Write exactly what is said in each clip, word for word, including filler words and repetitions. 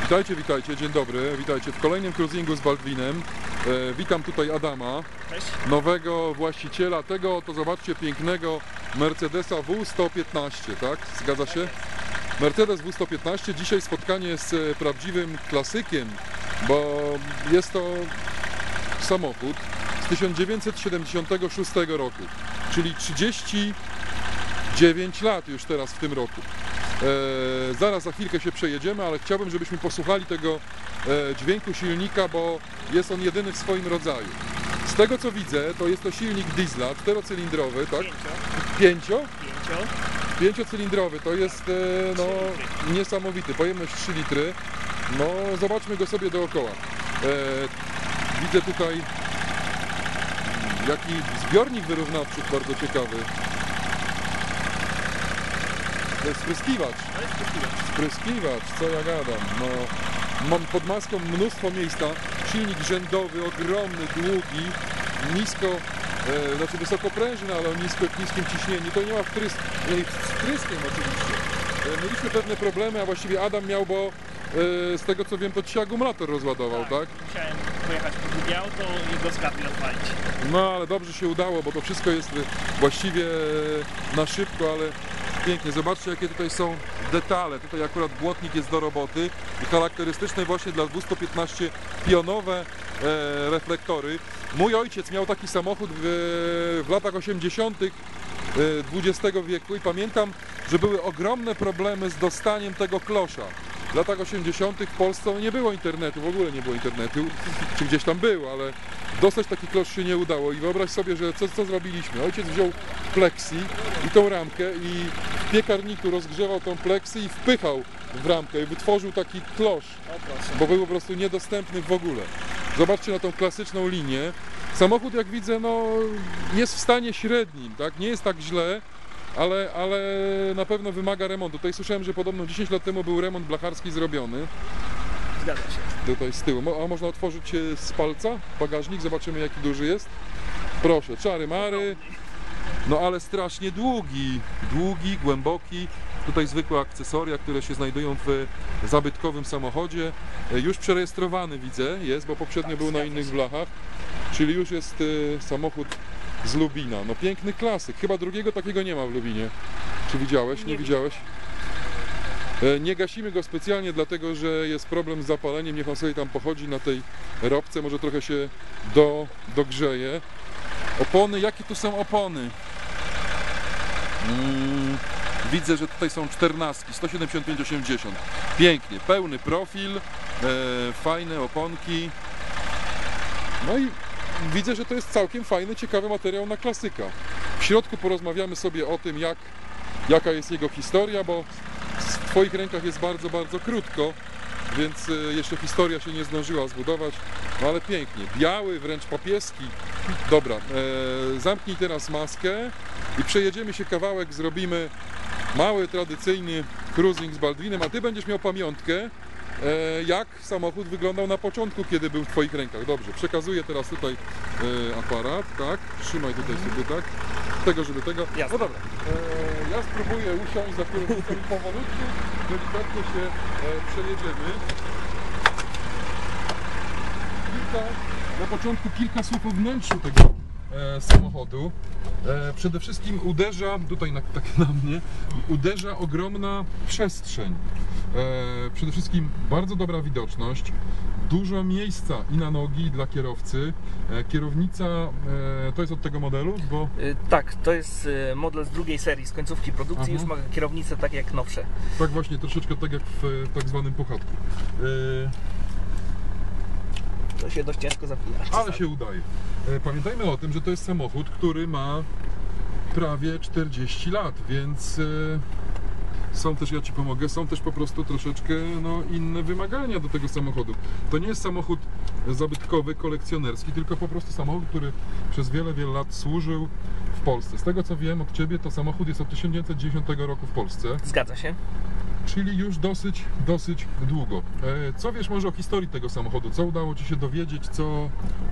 Witajcie, witajcie, dzień dobry, witajcie w kolejnym cruisingu z Baldwinem. E, witam tutaj Adama, Cześć. Nowego właściciela tego, to zobaczcie, pięknego Mercedesa W sto piętnaście, tak? Zgadza się? Mercedes W sto piętnaście, dzisiaj spotkanie z prawdziwym klasykiem, bo jest to samochód z tysiąc dziewięćset siedemdziesiątego szóstego roku, czyli trzydzieści dziewięć lat już teraz w tym roku. E, zaraz za chwilkę się przejedziemy, ale chciałbym, żebyśmy posłuchali tego e, dźwięku silnika, bo jest on jedyny w swoim rodzaju. Z tego co widzę, to jest to silnik diesla, czterocylindrowy, tak? Pięcio. Pięcio? Pięcio. Pięciocylindrowy, to jest e, no, niesamowity, pojemność trzy litry. No, zobaczmy go sobie dookoła. E, widzę tutaj jaki zbiornik wyrównawczy, bardzo ciekawy. To jest spryskiwacz. To jest spryskiwacz. Spryskiwacz, co ja gadam. No, mam pod maską mnóstwo miejsca. Silnik rzędowy, ogromny, długi, nisko, e, znaczy wysokoprężny, ale o nisko, niskim ciśnieniu. To nie ma wtrysk, e, z wtryskiem oczywiście. E, mieliśmy pewne problemy, a właściwie Adam miał, bo e, z tego co wiem, to ci akumulator rozładował, tak? tak? Musiałem pojechać po drugie auto i go z kabli odpalić. No ale dobrze się udało, bo to wszystko jest właściwie na szybko, ale pięknie. Zobaczcie, jakie tutaj są detale. Tutaj akurat błotnik jest do roboty i charakterystyczne właśnie dla W sto piętnaście pionowe e, reflektory. Mój ojciec miał taki samochód w, w latach osiemdziesiątych dwudziestego wieku i pamiętam, że były ogromne problemy z dostaniem tego klosza. W latach osiemdziesiątych w Polsce nie było internetu, w ogóle nie było internetu, czy gdzieś tam był, ale dostać taki klosz się nie udało i wyobraź sobie, że co, co zrobiliśmy? Ojciec wziął pleksy i tą ramkę i w piekarniku rozgrzewał tą pleksy i wpychał w ramkę i wytworzył taki klosz, bo był po prostu niedostępny w ogóle. Zobaczcie na tą klasyczną linię. Samochód, jak widzę, no, jest w stanie średnim, tak? Nie jest tak źle, ale, ale na pewno wymaga remontu. Tutaj słyszałem, że podobno dziesięć lat temu był remont blacharski zrobiony. Zgadza się. Tutaj z tyłu. A można otworzyć z palca bagażnik, zobaczymy jaki duży jest. Proszę, czary mary. No ale strasznie długi, długi, głęboki. Tutaj zwykłe akcesoria, które się znajdują w zabytkowym samochodzie. Już przerejestrowany widzę, jest, bo poprzednio Tak, był na innych blachach. Czyli już jest y, samochód z Lubina. No piękny klasyk. Chyba drugiego takiego nie ma w Lubinie. Czy widziałeś? Nie, nie widziałeś? E, nie gasimy go specjalnie, dlatego że jest problem z zapaleniem. Niech on sobie tam pochodzi na tej robce. Może trochę się do, dogrzeje. Opony. Jakie tu są opony? Mm, widzę, że tutaj są czternastki. sto siedemdziesiąt pięć osiemdziesiąt. Pięknie. Pełny profil. E, fajne oponki. No i widzę, że to jest całkiem fajny, ciekawy materiał na klasyka. W środku porozmawiamy sobie o tym, jak, jaka jest jego historia, bo w Twoich rękach jest bardzo, bardzo krótko, więc jeszcze historia się nie zdążyła zbudować, no ale pięknie. Biały, wręcz papieski. Dobra, e, zamknij teraz maskę i przejedziemy się kawałek, zrobimy mały, tradycyjny cruising z Baldwinem, a Ty będziesz miał pamiątkę, jak samochód wyglądał na początku, kiedy był w Twoich rękach. Dobrze, przekazuję teraz tutaj e, aparat, tak, trzymaj tutaj sobie, tak, tego, żeby tego, Jasne. no dobra, e, ja spróbuję usiąść za kierownicą i powolutku, delikatnie się e, przejedziemy. Kilka, na początku kilka słów o wnętrzu tego e, samochodu. E, przede wszystkim uderza, tutaj na, tak na mnie, uderza ogromna przestrzeń. E, przede wszystkim bardzo dobra widoczność, dużo miejsca i na nogi dla kierowcy. E, kierownica, e, to jest od tego modelu? Bo... Yy, tak, to jest yy, model z drugiej serii, z końcówki produkcji. Aha. Już ma kierownicę tak jak nowsze. Tak właśnie, troszeczkę tak jak w e, tak zwanym puchatku. E, To się dość ciężko zapina. ale się udaje. E, pamiętajmy o tym, że to jest samochód, który ma prawie czterdzieści lat, więc... E, są też, ja Ci pomogę, są też po prostu troszeczkę no, inne wymagania do tego samochodu. To nie jest samochód zabytkowy, kolekcjonerski, tylko po prostu samochód, który przez wiele, wiele lat służył w Polsce. Z tego co wiem od Ciebie, to samochód jest od tysiąc dziewięćset dziewiątego roku w Polsce. Zgadza się. Czyli już dosyć, dosyć długo. Co wiesz może o historii tego samochodu? Co udało Ci się dowiedzieć? Co...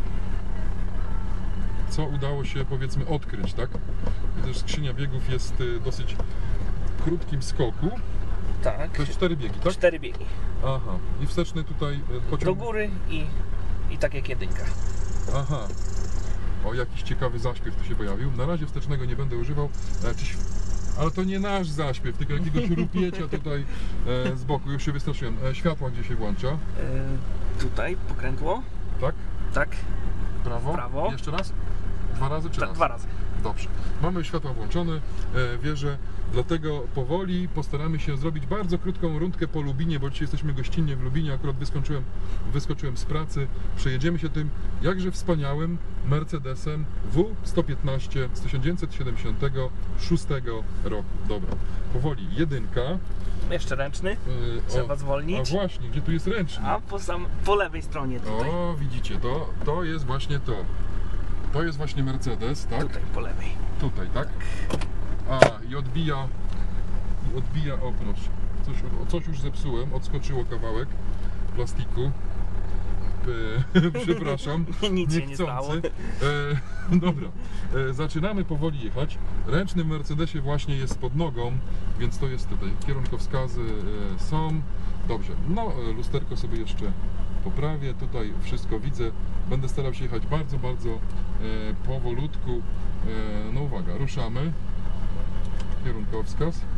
Co udało się, powiedzmy, odkryć, tak? Widzę, że skrzynia biegów jest dosyć krótkim skoku. Tak. To jest cztery biegi, tak? Cztery biegi. Aha. I wsteczny tutaj e, pociąg... Do góry i, i tak jak jedynka. Aha. O, jakiś ciekawy zaśpiew tu się pojawił. Na razie wstecznego nie będę używał. E, czy... Ale to nie nasz zaśpiew, tylko jakiegoś rupiecia tutaj e, z boku. Już się wystraszyłem. E, światła gdzie się włącza? E, tutaj pokrętło. Tak? Tak. Prawo? Prawo. Jeszcze raz? Dwa razy czy Tak, raz? dwa razy. Dobrze. Mamy światła włączone, e, wieże, dlatego powoli postaramy się zrobić bardzo krótką rundkę po Lubinie, bo dzisiaj jesteśmy gościnnie w Lubinie, akurat wyskoczyłem, wyskoczyłem z pracy. Przejedziemy się tym jakże wspaniałym Mercedesem W sto piętnaście z tysiąc dziewięćset siedemdziesiątego szóstego roku. Dobra, powoli, jedynka. Jeszcze ręczny. E, Trzeba o, zwolnić. A właśnie, gdzie tu jest ręczny? A po, sam, po lewej stronie tutaj. O, widzicie, to, to jest właśnie to. To jest właśnie Mercedes, tak? Tutaj po lewej. Tutaj, tak? A, i odbija, i odbija, o proszę, coś, coś już zepsułem, odskoczyło kawałek plastiku. E, przepraszam, Nic się nie stało. E, dobra, e, zaczynamy powoli jechać. Ręczny w Mercedesie właśnie jest pod nogą, więc to jest tutaj, kierunkowskazy e, są. Dobrze, no e, lusterko sobie jeszcze poprawię, tutaj wszystko widzę. Będę starał się jechać bardzo, bardzo e, powolutku. E, no uwaga, ruszamy. Kierunkowskaz.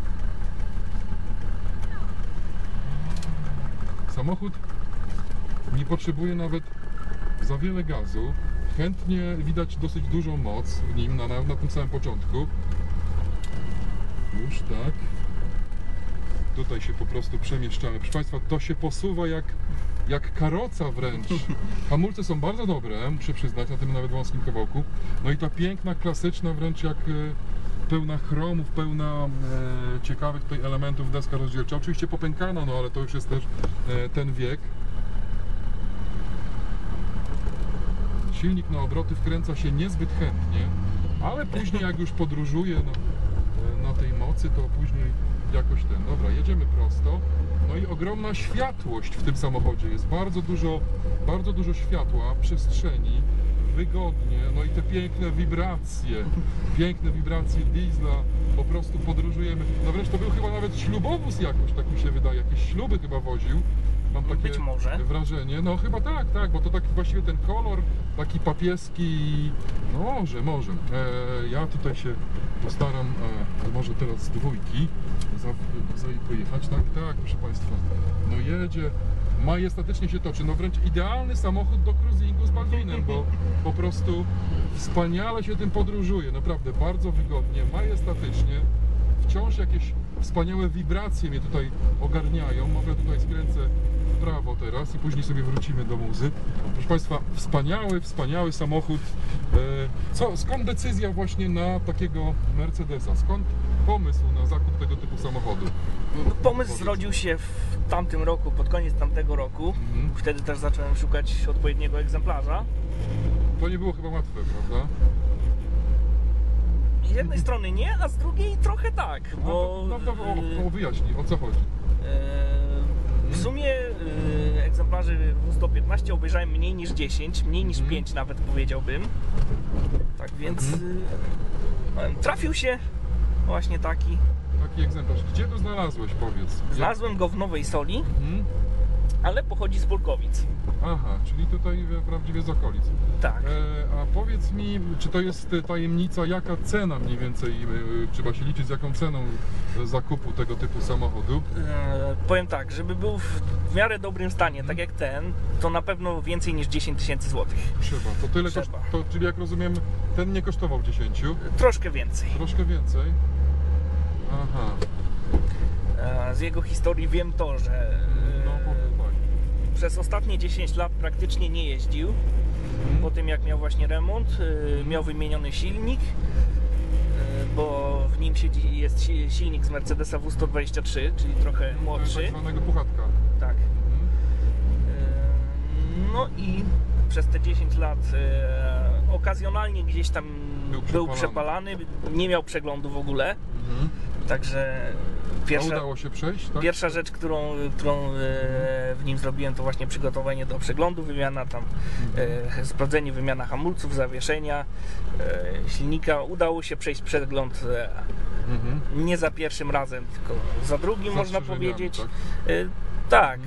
Samochód nie potrzebuje nawet za wiele gazu. Chętnie widać dosyć dużą moc w nim na, na, na tym samym początku. Już tak. Tutaj się po prostu przemieszczamy. Proszę Państwa, to się posuwa jak, jak karoca wręcz. Hamulce są bardzo dobre, muszę przyznać, na tym nawet wąskim kawałku. No i ta piękna, klasyczna wręcz jak e, pełna chromów, pełna e, ciekawych tutaj elementów deska rozdzielcza. Oczywiście popękana, no ale to już jest też e, ten wiek. Silnik na obroty wkręca się niezbyt chętnie, ale później jak już podróżuje no, e, na tej mocy, to później jakoś ten. Dobra, jedziemy prosto. No i ogromna światłość w tym samochodzie. Jest bardzo dużo, bardzo dużo światła, przestrzeni, wygodnie. No i te piękne wibracje, piękne wibracje diesla. Po prostu podróżujemy. No wręcz to był chyba nawet ślubowóz jakoś, tak mi się wydaje. Jakieś śluby chyba woził. Mam takie Być może. wrażenie. No chyba tak, tak, bo to taki właściwie ten kolor taki papieski. No może, może. E, ja tutaj się postaram, e, może teraz z dwójki za, za pojechać. Tak, tak, proszę Państwa. No jedzie, majestatycznie się toczy. No wręcz idealny samochód do cruisingu z Baldwinem, bo po prostu wspaniale się tym podróżuje. Naprawdę bardzo wygodnie, majestatycznie. Wciąż jakieś wspaniałe wibracje mnie tutaj ogarniają. Może tutaj skręcę w prawo teraz i później sobie wrócimy do muzy. Proszę Państwa, wspaniały, wspaniały samochód. Co, skąd decyzja właśnie na takiego Mercedesa? Skąd pomysł na zakup tego typu samochodu? Pomysł zrodził się w tamtym roku, pod koniec tamtego roku. Mhm. Wtedy też zacząłem szukać odpowiedniego egzemplarza. To nie było chyba łatwe, prawda? Z jednej strony nie, a z drugiej trochę tak, bo No to, no to o, o, wyjaśnij, o co chodzi. e, w sumie e, egzemplarzy W sto piętnaście obejrzałem mniej niż dziesięć, mniej niż Mhm. pięć nawet powiedziałbym. Tak więc Mhm. e, trafił się właśnie taki. Taki egzemplarz. Gdzie go znalazłeś, powiedz? Gdzie? Znalazłem go w Nowej Soli, Mhm. ale pochodzi z Polkowic. Aha, czyli tutaj e, prawdziwie z okolic. Tak. E, a powiedz mi, czy to jest e, tajemnica, jaka cena mniej więcej, e, trzeba się liczyć z jaką ceną e, zakupu tego typu samochodu? E, powiem tak, żeby był w, w miarę dobrym stanie, tak jak ten, to na pewno więcej niż dziesięć tysięcy złotych. Trzeba. To tyle Trzeba. koszt, to, czyli jak rozumiem, ten nie kosztował dziesięć? Troszkę więcej. Troszkę więcej? Aha. E, z jego historii wiem to, że e, No powiem tak. przez ostatnie dziesięć lat praktycznie nie jeździł. Mhm. Po tym jak miał właśnie remont, e, miał wymieniony silnik, e, bo w nim siedzi, jest si- silnik z Mercedesa W sto dwadzieścia trzy, czyli trochę młodszy. Tak zwanego puchatka. Tak. Mhm. E, No i przez te dziesięć lat e, okazjonalnie gdzieś tam Był był przepalany. przepalany, nie miał przeglądu w ogóle. Mhm. Także A Pierwsza, udało się przejść, tak? pierwsza rzecz, którą, którą e, w nim zrobiłem, to właśnie przygotowanie do przeglądu, wymiana tam, e, sprawdzenie, wymiana hamulców, zawieszenia, e, silnika. Udało się przejść przegląd e, Mhm. nie za pierwszym razem, tylko za drugim, Z można zastrzeżeniami, powiedzieć. tak? E, tak.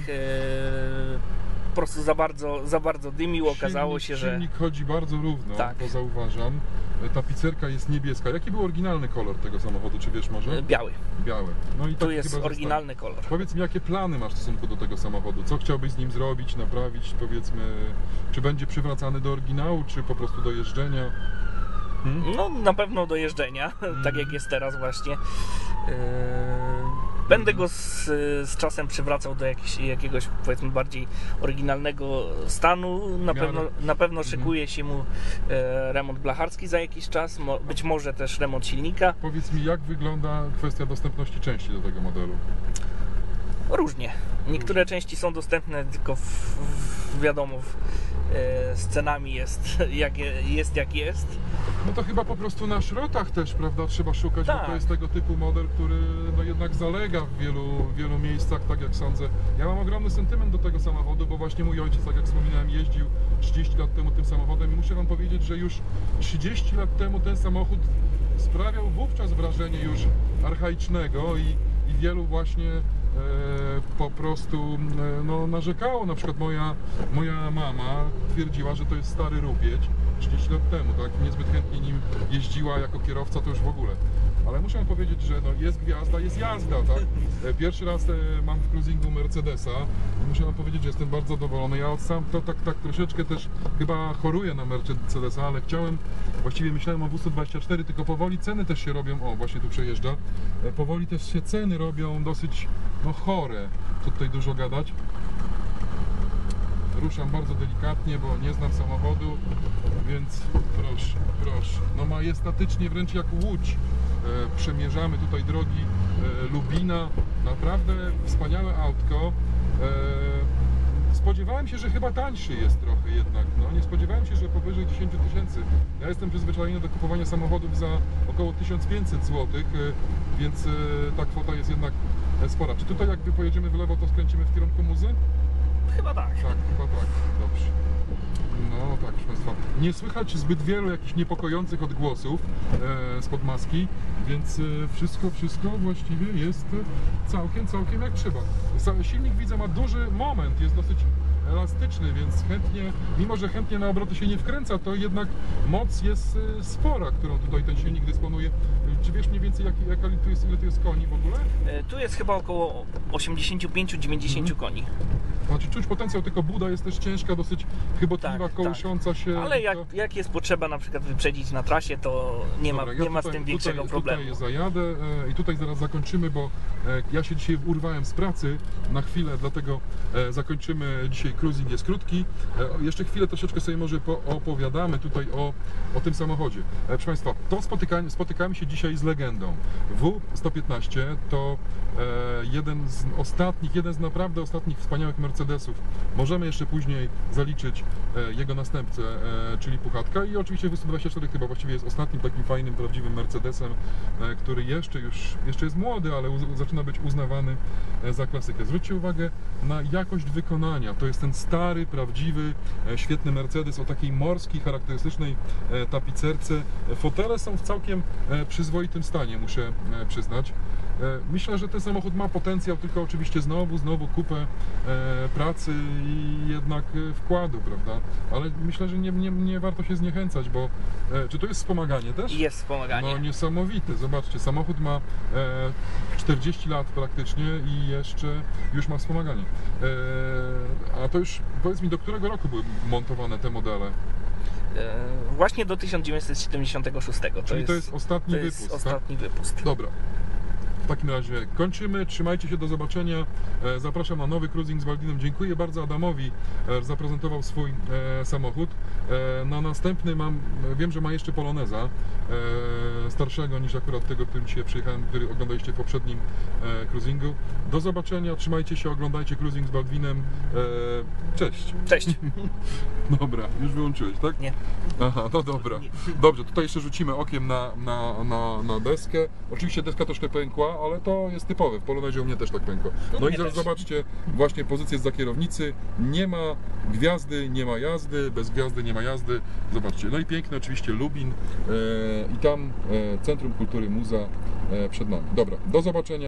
E, po prostu za bardzo, za bardzo dymił, okazało Silnik- się, że... Silnik chodzi bardzo równo, Tak. to zauważam. Tapicerka jest niebieska. Jaki był oryginalny kolor tego samochodu, czy wiesz może? e, Biały. Biały. No i Tu taki jest chyba oryginalny kolor. został. Powiedz mi, jakie plany masz w stosunku do tego samochodu? Co chciałbyś z nim zrobić, naprawić, powiedzmy? Czy będzie przywracany do oryginału, czy po prostu do jeżdżenia? Hmm? No na pewno do jeżdżenia, tak jak jest teraz właśnie. Yy, Będę go z, z czasem przywracał do jakiś, jakiegoś, powiedzmy, bardziej oryginalnego stanu. Na Miarę- pewno, na pewno szykuje się mu e, remont blacharski za jakiś czas, mo, być może też remont silnika. Powiedz mi, jak wygląda kwestia dostępności części do tego modelu? Różnie. Niektóre części są dostępne, tylko w, w, wiadomo, w, e, z cenami jest jak, je- jest jak jest. No to chyba po prostu na szrotach też, prawda, trzeba szukać, bo Tak. to jest tego typu model, który no jednak zalega w wielu, wielu miejscach, tak jak sądzę. Ja mam ogromny sentyment do tego samochodu, bo właśnie mój ojciec, tak jak wspominałem, jeździł trzydzieści lat temu tym samochodem i muszę wam powiedzieć, że już trzydzieści lat temu ten samochód sprawiał wówczas wrażenie już archaicznego i, i wielu właśnie e, po prostu e, no, narzekało. Na przykład moja, moja mama twierdziła, że to jest stary rupieć trzydzieści lat temu, tak? Niezbyt chętnie nim jeździła jako kierowca, to już w ogóle. Ale muszę wam powiedzieć, że no, jest gwiazda, jest jazda, tak? E, Pierwszy raz e, mam w cruisingu Mercedesa i muszę wam powiedzieć, że jestem bardzo zadowolony. Ja od sam to tak, tak troszeczkę też chyba choruję na Mercedesa, ale chciałem, właściwie myślałem o W sto dwadzieścia cztery, tylko powoli ceny też się robią, o właśnie tu przejeżdża, e, powoli też się ceny robią dosyć no chore, co tutaj dużo gadać. Ruszam bardzo delikatnie, bo nie znam samochodu, więc proszę, proszę. No majestatycznie, wręcz jak łódź. E, przemierzamy tutaj drogi e, Lubina. Naprawdę wspaniałe autko. E, spodziewałem się, że chyba tańszy jest trochę jednak. No, nie spodziewałem się, że powyżej dziesięć tysięcy. Ja jestem przyzwyczajony do kupowania samochodów za około tysiąc pięćset złotych, e, więc e, ta kwota jest jednak e, spora. Czy tutaj jakby pojedziemy w lewo, to skręcimy w kierunku muzy? Chyba tak. Tak, chyba tak, dobrze. No tak, proszę Państwa. Nie słychać zbyt wielu jakichś niepokojących odgłosów e, spod maski, więc e, wszystko, wszystko właściwie jest całkiem, całkiem jak trzeba. Sa- Silnik widzę ma duży moment, jest dosyć elastyczny, więc chętnie, mimo że chętnie na obroty się nie wkręca, to jednak moc jest e, spora, którą tutaj ten silnik dysponuje. Czy wiesz mniej więcej jaki, jaka tu jest, ile tu jest koni w ogóle? E, Tu jest chyba około osiemdziesiąt pięć do dziewięćdziesięciu koni. Znaczy czuć potencjał, tylko buda jest też ciężka, dosyć chybotliwa, Tak, kołysząca się. Ale i jak, to- jak jest potrzeba na przykład wyprzedzić na trasie, to nie ma, Dobra, nie ja ma z tutaj- tym większego tutaj, problemu. Tutaj zajadę e, i tutaj zaraz zakończymy, bo e, ja się dzisiaj urwałem z pracy na chwilę, dlatego e, zakończymy dzisiaj. Cruising jest krótki. E, jeszcze chwilę troszeczkę sobie może opowiadamy tutaj o, o tym samochodzie. E, proszę Państwa, to spotykamy, spotykamy się dzisiaj z legendą. W sto piętnaście to e, jeden z ostatnich, jeden z naprawdę ostatnich wspaniałych Mercedesów. Możemy jeszcze później zaliczyć e, jego następcę, e, czyli Puchatka, i oczywiście W sto dwadzieścia cztery chyba właściwie jest ostatnim takim fajnym, prawdziwym Mercedesem, e, który jeszcze już jeszcze jest młody, ale uz, zaczyna być uznawany e, za klasykę. Zwróćcie uwagę na jakość wykonania. To jest ten stary, prawdziwy, e, świetny Mercedes o takiej morskiej, charakterystycznej e, tapicerce. E, Fotele są w całkiem e, przyzwoitym stanie, muszę e, przyznać. E, Myślę, że ten samochód ma potencjał, tylko oczywiście znowu, znowu kupę e, pracy i jednak e, wkładu, prawda? Ale myślę, że nie, nie, nie warto się zniechęcać, bo e, czy to jest wspomaganie też? I jest wspomaganie. No niesamowite, zobaczcie, samochód ma e, czterdzieści lat praktycznie i jeszcze już ma wspomaganie. E, a to już, powiedz mi, do którego roku były montowane te modele? E, Właśnie do tysiąc dziewięćset siedemdziesiątego szóstego. To Czyli jest, to jest ostatni to jest wypust, tak? ostatni wypust. Dobra. W takim razie kończymy, trzymajcie się, do zobaczenia. E, Zapraszam na nowy cruising z Waldinem. Dziękuję bardzo Adamowi, e, że zaprezentował swój e, samochód. E, na następny mam, wiem, że ma jeszcze Poloneza, e, starszego niż akurat tego, którym dzisiaj przyjechałem, który oglądaliście w poprzednim e, cruisingu. Do zobaczenia, trzymajcie się, oglądajcie cruising z Baldwinem. E, cześć. Cześć. Dobra, już wyłączyłeś, tak? Nie. Aha, no dobra. Dobrze, tutaj jeszcze rzucimy okiem na, na, na, na deskę. Oczywiście deska troszkę pękła, ale to jest typowe, w Polonezie u mnie też tak pękło. No No i mnie teraz też. zobaczcie, właśnie pozycję za kierownicy, nie ma gwiazdy, nie ma jazdy, bez gwiazdy nie ma jazdy, zobaczcie. No i piękny oczywiście Lubin e, i tam e, Centrum Kultury Muza e, przed nami. Dobra, do zobaczenia.